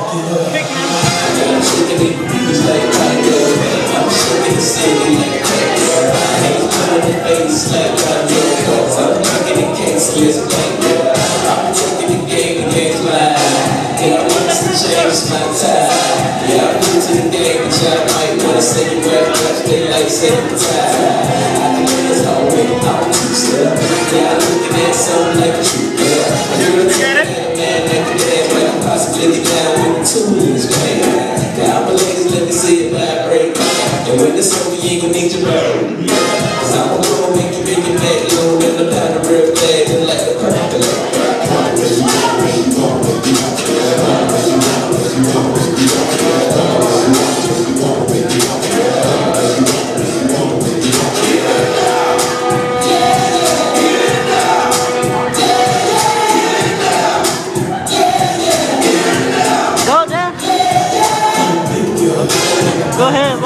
Big man. I'm shaking it, it's like right there. I'm shaking it, singing like that. I ain't putting the face like right there. Cause I'm knocking the case, yes, like that. I'm taking the game against mine. And I want to change my time. Yeah, I'm new to the game, but y'all might want to say it right, but they like saying the time. I can get this whole way, I'm too still. Yeah, I'm looking at something like a true girl. Get it? Man, like the dad, but I'm possibly down with the 2 years, man. Now, my ladies, let me see it vibrate. And when it's over, you ain't gonna need your bird. Cause I'm gonna make you big and back low in the down the real flag and like the purple. Go, Dan. Go ahead.